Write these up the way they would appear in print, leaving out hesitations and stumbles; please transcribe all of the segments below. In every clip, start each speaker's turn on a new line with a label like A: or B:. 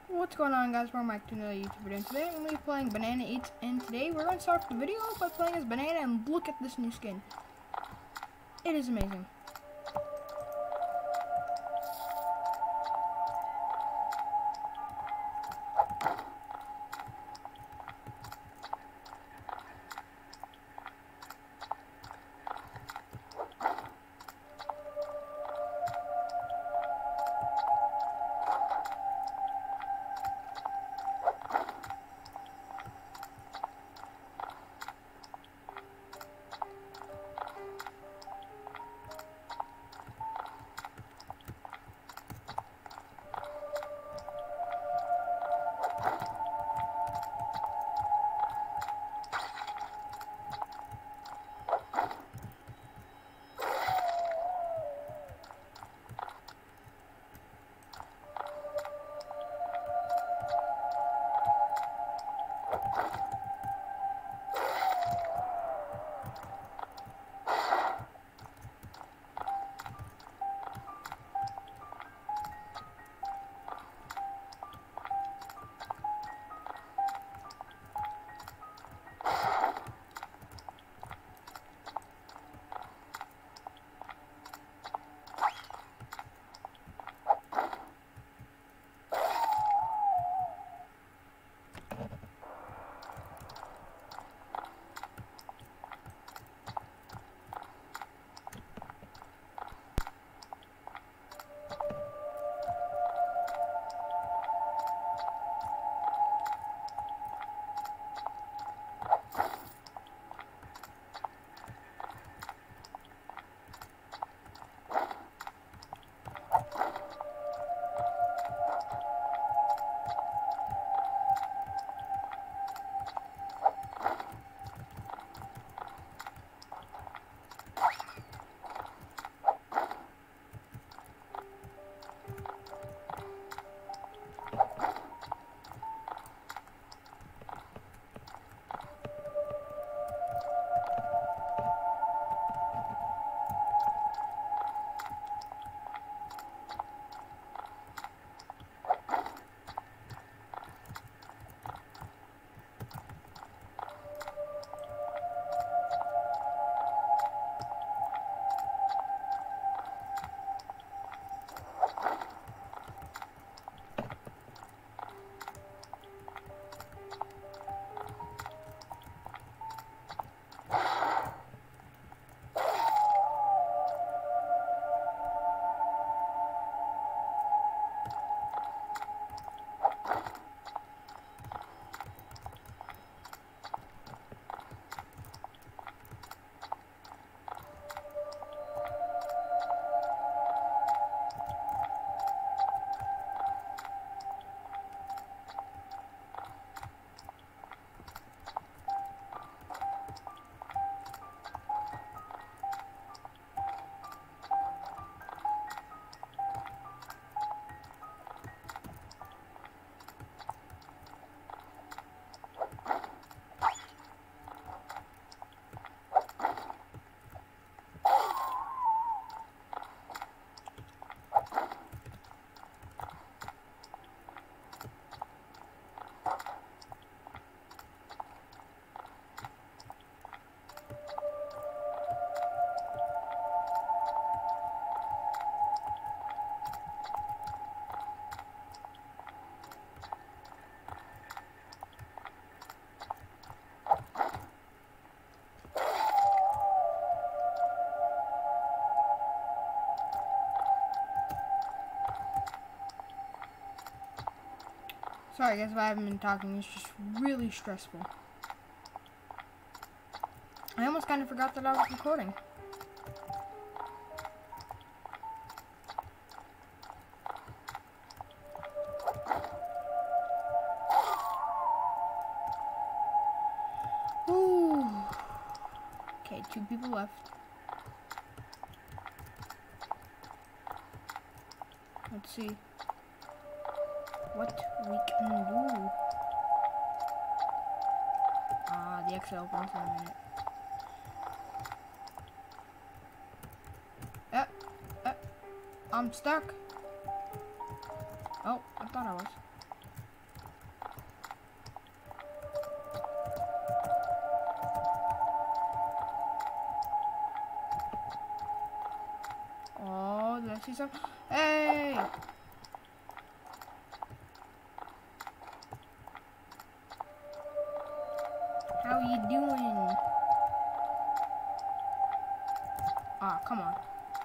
A: What's going on, guys? We're Mike to another YouTube video. And today I'm going to be playing Banana Eats, and today we're going to start the video by playing as Banana, and look at this new skin. It is amazing. Sorry guys if I haven't been talking, it's just really stressful. I almost kind of forgot that I was recording. Ooh. Okay, 2 people left. Let's see what we can do. The exit opens in a minute. I'm stuck. Oh, I thought I was. myself. Hey! How you doing? Ah, come on.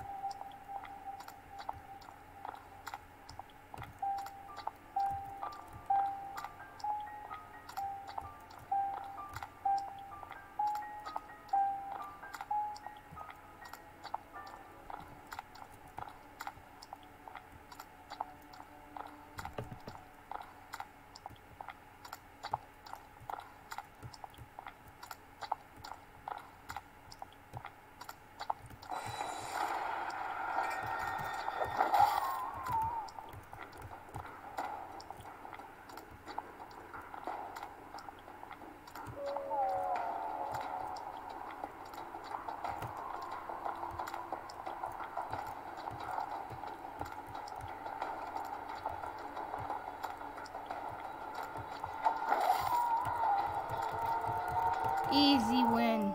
A: Easy win.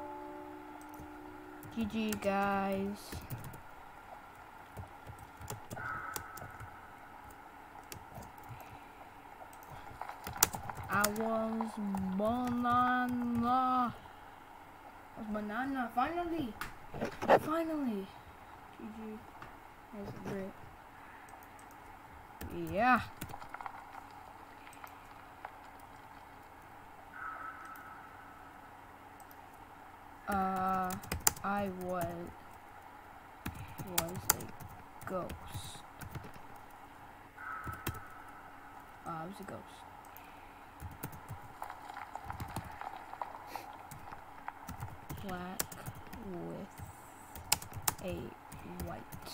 A: GG, guys. I was banana. Finally. Finally. GG. That's great. Yeah. I was a ghost. I was a ghost. Black with a white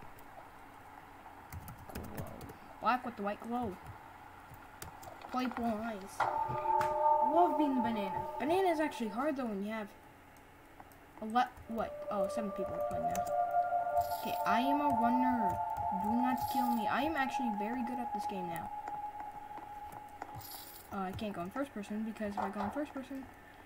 A: glow. Black with the white glow. Playful eyes. I love being the banana. Banana is actually hard though when you have what? Oh, 7 people are playing now. Okay, I am a runner. Do not kill me. I am actually very good at this game now. I can't go in first person because if I go in first person,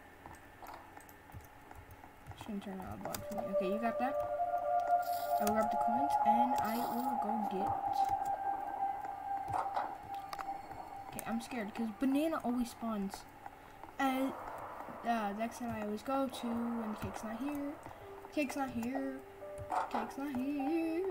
A: shouldn't turn out a bug for me. Okay, you got that? I will grab the coins and I will go get. Okay, I'm scared because banana always spawns. And the exit I always go to when Cake's not here. Cake's not here. Cake's not here.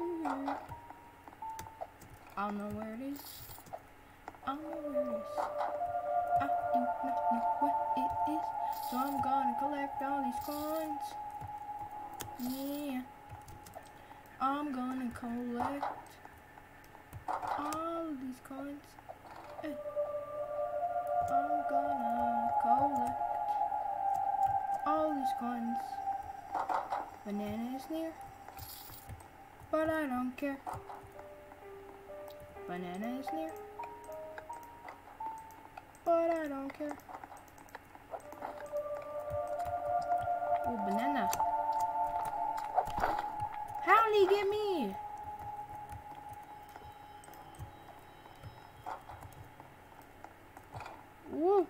A: I don't know where it is. I don't know where it is. I do not know what it is. So I'm gonna collect all these coins. Yeah. I'm gonna collect all these coins. Hey. I'm gonna collect all these coins. Banana is near, but I don't care. Banana is near, but I don't care. Oh, banana. How did he get me? Woo.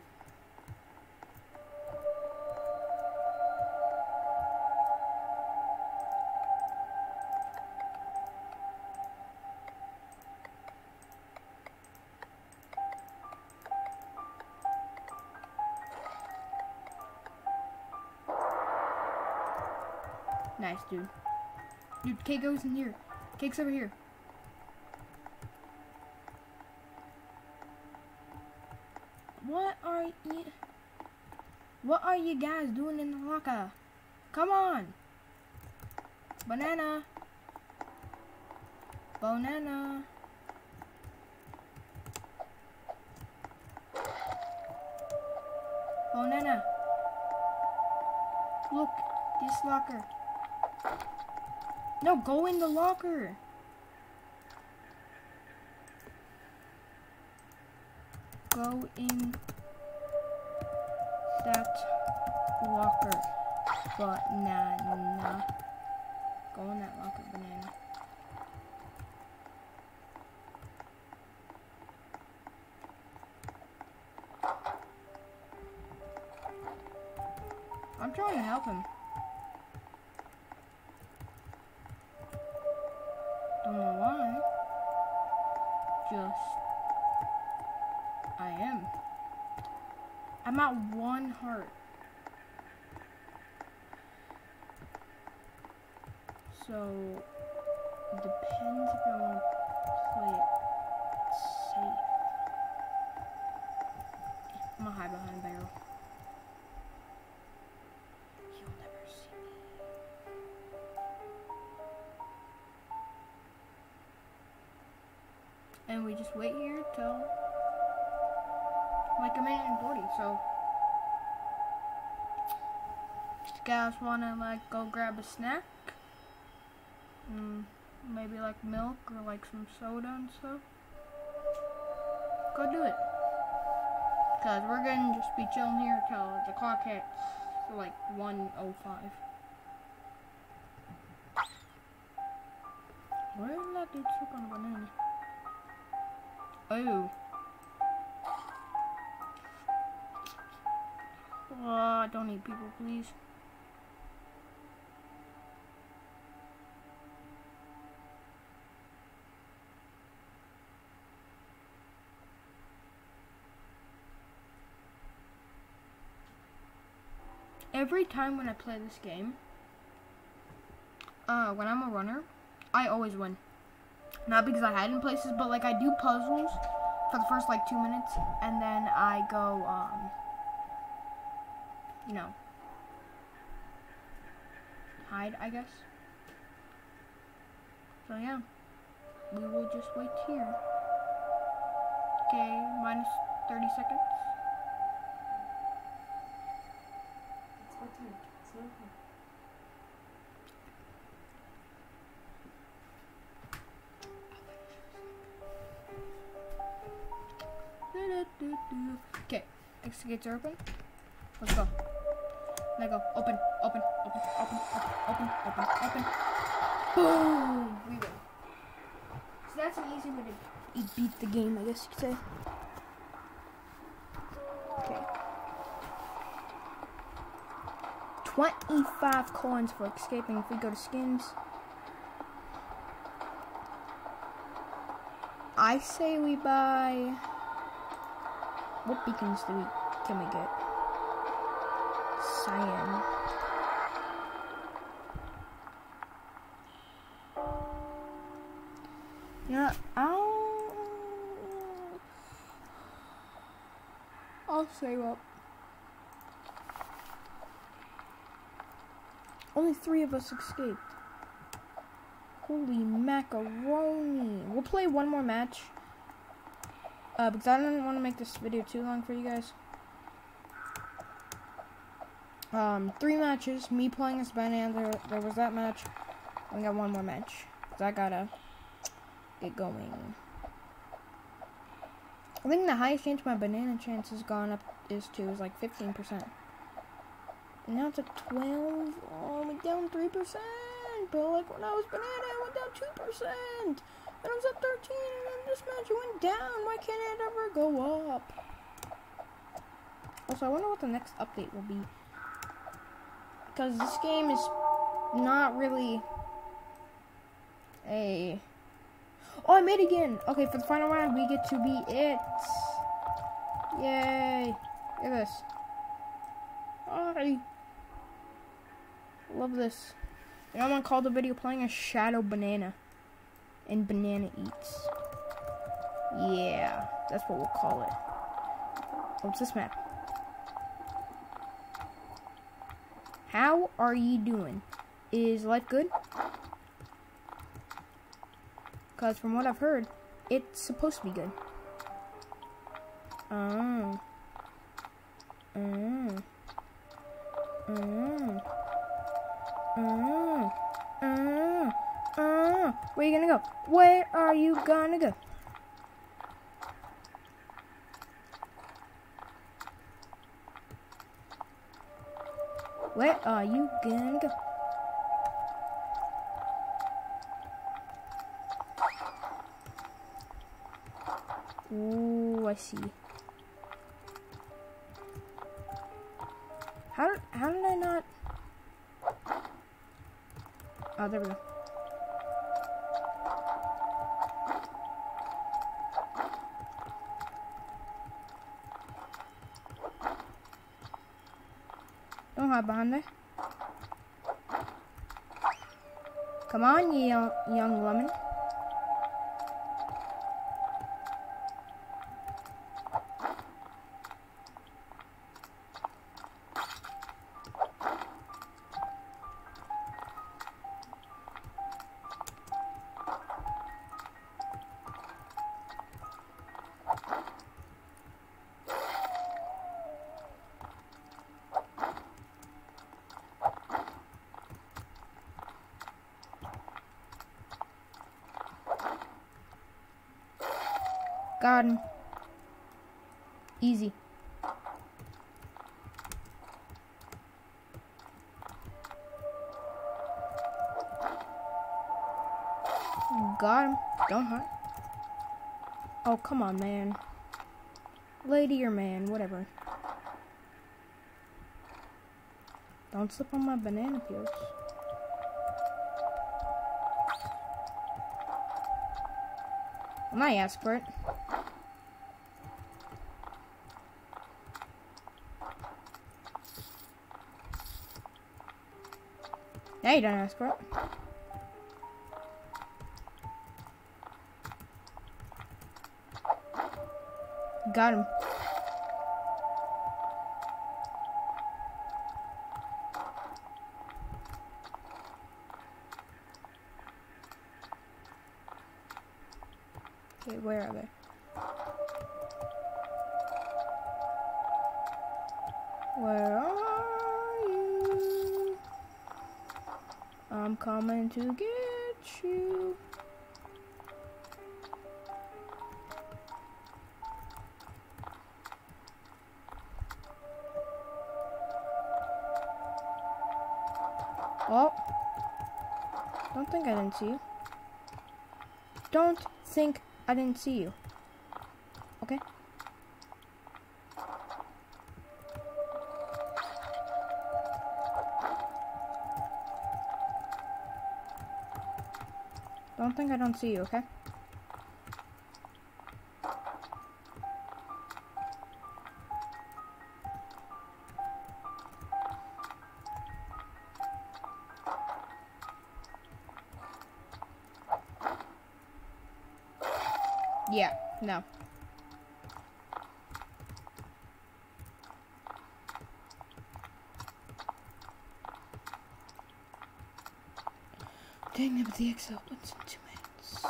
A: Nice, dude. Dude, Cake goes in here. Cake's over here. What are you guys doing in the locker? Come on. Banana. Banana. Banana. Look, this locker. No, go in the locker. Go in that locker, banana. Go in that locker, banana. I'm trying to help him. Don't know I am. I'm at 1 heart. So, it depends if I want to play it safe. I'm gonna hide behind a barrel. He'll never see me. And we just wait here till like 1:40. So, if you guys wanna like go grab a snack, maybe like milk or like some soda and stuff, go do it. Cause we're gonna just be chilling here till the clock hits like 1:05. Where did that dude slip on a banana? Oh. Don't eat people, please. Every time when I play this game, when I'm a runner, I always win. Not because I hide in places, but like I do puzzles for the first like 2 minutes, and then I go, you know, hide, I guess. So yeah, we will just wait here. Okay, minus 30 seconds.
B: It's what time? It's 9 o'clock.
A: Okay, exit gates are open. Let's go. Let go. Open, open, open, open, open, open, open, open. Boom! We win. So that's an easy way to beat the game, I guess you could say. Okay. 25 coins for escaping if we go to skins. I say we buy... What beacons can we get? Cyan. Yeah, I'll save up. Only 3 of us escaped. Holy macaroni. We'll play one more match. Because I don't want to make this video too long for you guys. 3 matches. Me playing as Banana. There was that match. We got one more match. Because I gotta get going. I think the highest chance my banana chance has gone up is like 15%. And now it's at 12. Oh, we down 3%. But like when I was banana, I went down 2%. And I was at 13, and then this match went down. Why can't it ever go up? Also, I wonder what the next update will be. Because this game is not really a... Oh, I made it again. Okay, for the final round, we get to be it. Yay. Look at this. I love this. And I'm going to call the video playing a Shadow Banana. And Banana Eats. Yeah, that's what we'll call it. What's this map? How are you doing? Is life good? Because from what I've heard, it's supposed to be good. Where are you gonna go? Where are you gonna go? Where are you gonna go? Ooh, I see. How did I not? Oh, there we go. Don't hide behind there. Come on, you young lemon. Got him. Easy. Got him. Don't hurt. Oh, come on, man. Lady or man, whatever. Don't slip on my banana peels. When I ask for it. Now you don't ask for it. Got him. Okay, where are they? Where are you? I'm coming to get you. Oh. Don't think I didn't see you. Don't think I didn't see you. Okay? Don't think I don't see you, okay? Yeah, no. Dang it, but the exit opens in 2 minutes.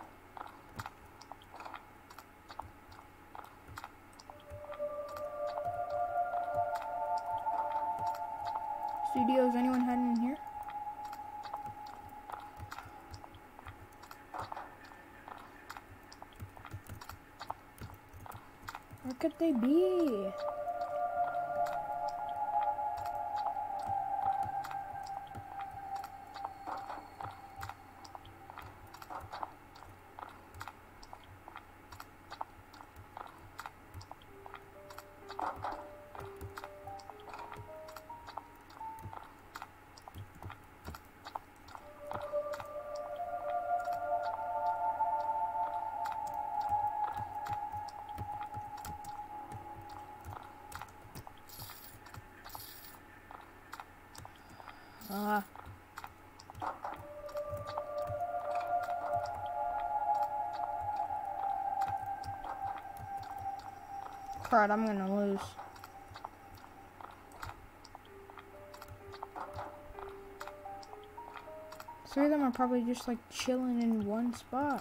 A: Studios, anyone hiding in here? Where could they be? Crud, I'm gonna lose. Three of them are probably just like chilling in one spot.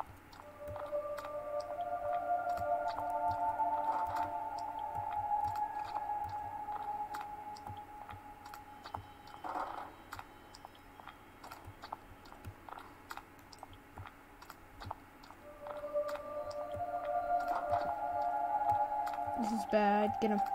A: This is bad. Get him.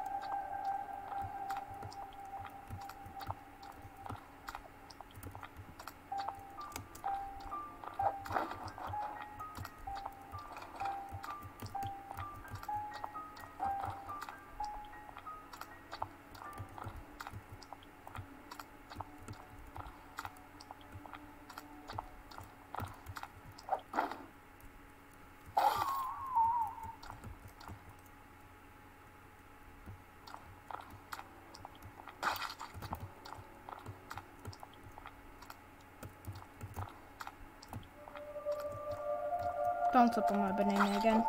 A: Don't slip on my banana again.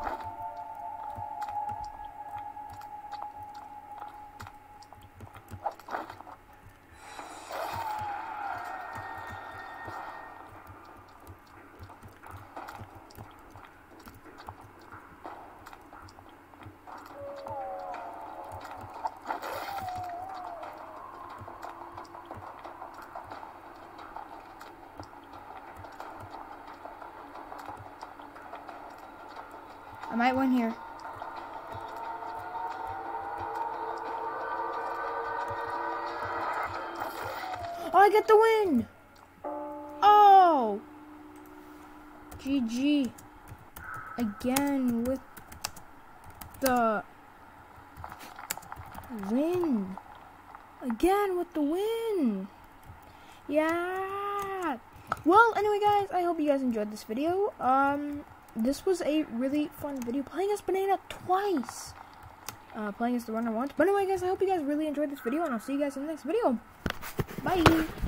A: I might win here. Oh, I get the win! Oh! GG. Again with the win. Again with the win. Yeah. Well, anyway, guys, I hope you guys enjoyed this video. This was a really fun video, playing as Banana twice. Playing as the runner once. But anyway, guys, I hope you guys really enjoyed this video, and I'll see you guys in the next video. Bye!